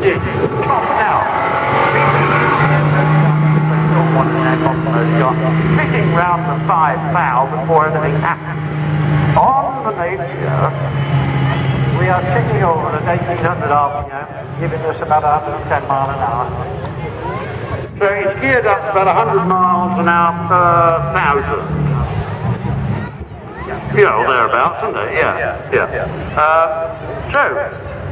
indeed. Top now. Fitting round the 5 foul before anything happens. On the nature, we are ticking over at 1800 RPM, giving us about 110 miles an hour. So it's geared up to about 100 miles an hour per 1,000. Yeah, or thereabouts, isn't it? Yeah. So,